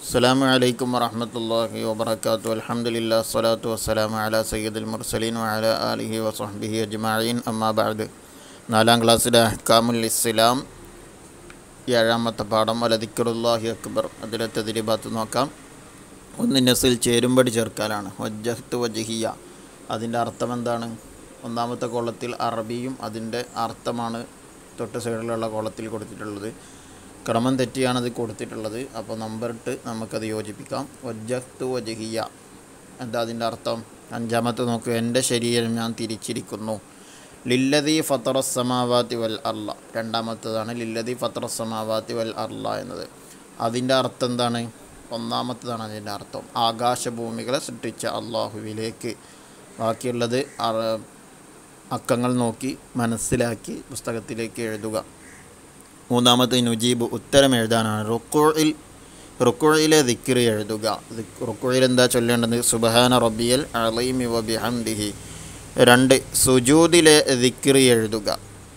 അസ്സലാമു അലൈക്കും വറഹ്മത്തുള്ളാഹി വബറകാതുഹു. അൽഹംദുലില്ലാഹി സ്വലാത്തു വസ്സലാമു അലാ സയ്യിദുൽ മുർസലീൻ വഅലാ ആലിഹി വസഹ്ബിഹി അജ്മഈൻ. അമ്മാ ബഅദ്. 4-ാം ക്ലാസ്സിലെ അഹ്കാമുൽ ഇസ്ലാം 7-ാമത്തെ പാഠം വലദിക്റുല്ലാഹി അക്ബർ. അതിലെ തദ്രീബാത്ത് നോക്കാം. ഒന്ന് നസിൽ ചേരുംപടി ചേർക്കലാണ്. വജ്ജഹ്തു വജ്ഹിയ, അതിൻ്റെ അർത്ഥം എന്താണ്? ഒന്നാമത്തെ കോളത്തിൽ അറബിയും അതിൻ്റെ അർത്ഥമാണ് തൊട്ട് സൈഡിലുള്ള കോളത്തിൽ കൊടുത്തിട്ടുള്ളത്. ക്രമം തെറ്റിയാണത് കൊടുത്തിട്ടുള്ളത്. അപ്പോൾ നമ്പർ ഇട്ട് നമുക്കത് യോജിപ്പിക്കാം. വജ്ജഹ്തു വജ്ഹിയ, എന്താ അതിൻ്റെ അർത്ഥം? 5-ാമത്തെ നോക്കൂ. എൻ്റെ ശരീരം ഞാൻ തിരിച്ചിരിക്കുന്നു. ലില്ലദീ ഫത്തറസ്സമാവാതി വൽ അർള, 2-ാമത്തേതാണ് ലില്ലദീ ഫത്തറസ്സമാവാതി വൽ അർള എന്നത്. അതിൻ്റെ അർത്ഥം എന്താണ്? 1-ാമത്തേതാണ് അതിൻ്റെ അർത്ഥം. ആകാശഭൂമികളെ സൃഷ്ടിച്ച അള്ളാഹുവിലേക്ക്. ബാക്കിയുള്ളത് അക്കങ്ങൾ നോക്കി മനസ്സിലാക്കി പുസ്തകത്തിലേക്ക് എഴുതുക. 3-ാമത്തെ നുജീബ്, ഉത്തരം എഴുതാനാണ്. റുക്കുഇലെ ദിക്ർ എഴുതുക. റുക്കുഇൽ എന്താ ചൊല്ലേണ്ടത്? സുബ്ഹാന റബ്ബിയൽ അളീമി വബിഹംദിഹി. 2, സുജൂദിലെ ദിക്ർ എഴുതുക.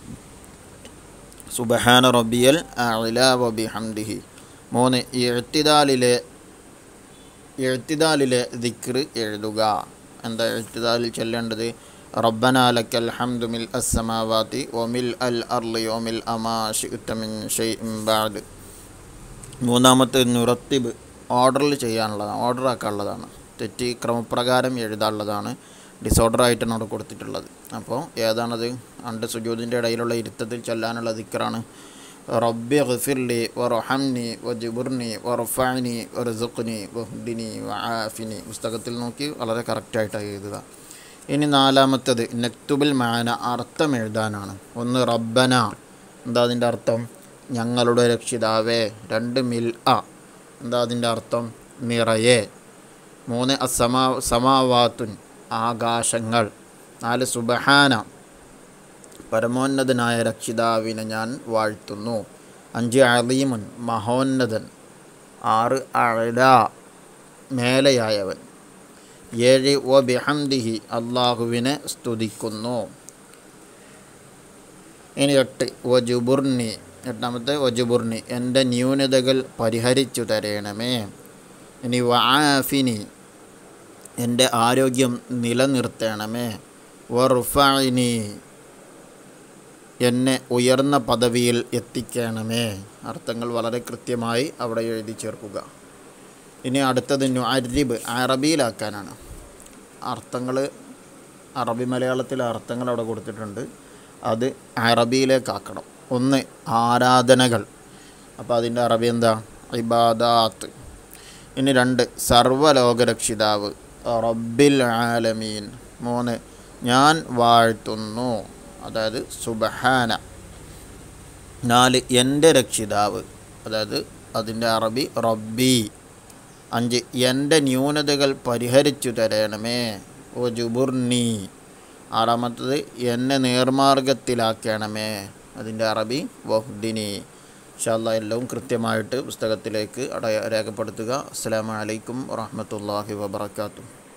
സുബ്ഹാന റബ്ബിയൽ അഅ്ലാ വബിഹംദിഹി. 3, ഇഅ്തിദാലിലെ ദിക്ർ എഴുതുക. എന്താ ഇഅ്തിദാലിൽ ചൊല്ലേണ്ടത്? റബ്ബനാ ലക്കൽ ഹംദു മിൽ അസ്സമാവാതി വമിൽ അൽ അർളി വമിൽ അമാ ശിഅ്ത മിൻ ഷൈഇൻ ബഅദ്. 3-ാമത്തെ നുറത്തിബ്, ഓർഡറിൽ ചെയ്യാനുള്ളതാണ്, ഓർഡർ ആക്കാനുള്ളതാണ്. തെറ്റി ക്രമപ്രകാരം എഴുതാനുള്ളതാണ്. ഡിസോർഡർ ആയിട്ടാണ് അവിടെ കൊടുത്തിട്ടുള്ളത്. അപ്പോൾ ഏതാണത്? 2 സുജൂദിൻ്റെ ഇടയിലുള്ള ഇരുത്തത്തിൽ ചൊല്ലാനുള്ള ദിക്റാണ്. റബ്ബി ഗ്ഫിർലി വർഹംനി വജ്ബുർനി വർഫഅനി വർസുഖ്നി വഹ്ദിനി വആഫിനി. പുസ്തകത്തിൽ നോക്കി വളരെ കറക്റ്റായിട്ട് എഴുതുക. ഇനി 4-ാമത്തേത് നക്തുബിൽ മാന, അർത്ഥം എഴുതാനാണ്. 1, റബ്ബന, എന്താ അതിൻ്റെ അർത്ഥം? ഞങ്ങളുടെ രക്ഷിതാവേ. 2, മിൽ അ, എന്താ അതിൻ്റെ അർത്ഥം? നിറയെ. 3, സമാവാത്തുൻ, ആകാശങ്ങൾ. 4, സുബ്ഹാന, പരമോന്നതനായ രക്ഷിതാവിനെ ഞാൻ വാഴ്ത്തുന്നു. 5, അളീമുൻ, മഹോന്നതൻ. 6, അഅ്ല, മേലെയായവൻ. 7, വബിഹംദിഹി, അള്ളാഹുവിനെ സ്തുതിക്കുന്നു. ഇനി 8, വജുബുർനി, 8-ാമത്തെ വജുബുർനി, എൻ്റെ ന്യൂനതകൾ പരിഹരിച്ചു തരണമേ. ഇനി വആഫിനി, എൻ്റെ ആരോഗ്യം നിലനിർത്തണമേ. വർഫഅനി, എന്നെ ഉയർന്ന പദവിയിൽ എത്തിക്കണമേ. അർത്ഥങ്ങൾ വളരെ കൃത്യമായി അവിടെ എഴുതി ചേർക്കുക. ഇനി അടുത്തത് നുഅരിബ്, അറബിയിലാക്കാനാണ്. അർത്ഥങ്ങൾ അറബി മലയാളത്തിലെ അർത്ഥങ്ങൾ അവിടെ കൊടുത്തിട്ടുണ്ട്. അത് അറബിയിലേക്കാക്കണം. 1, ആരാധനകൾ. അപ്പോൾ അതിൻ്റെ അറബി എന്താ? ഇബാദാത്ത്. ഇനി 2, സർവ്വലോകരക്ഷിതാവ്, റബ്ബിൽ ആലമീൻ. 3, ഞാൻ വാഴ്ത്തുന്നു, അതായത് സുബ്ഹാന. 4, എൻ്റെ രക്ഷിതാവ്, അതായത് അതിൻ്റെ അറബി റബ്ബി. 5, എൻ്റെ ന്യൂനതകൾ പരിഹരിച്ചു തരണമേ. വജുബുർനി. 6-ാമത്തത് എന്നെ നേർമാർഗത്തിലാക്കണമേ. അതിൻ്റെ അറബി വഹ്ദിനി. ഇൻഷാ അല്ലാഹ് എല്ലാം കൃത്യമായിട്ട് പുസ്തകത്തിലേക്ക് രേഖപ്പെടുത്തുക. അസ്സലാമു അലൈക്കും വറഹ്മത്തുള്ളാഹി വബറകാതുഹു.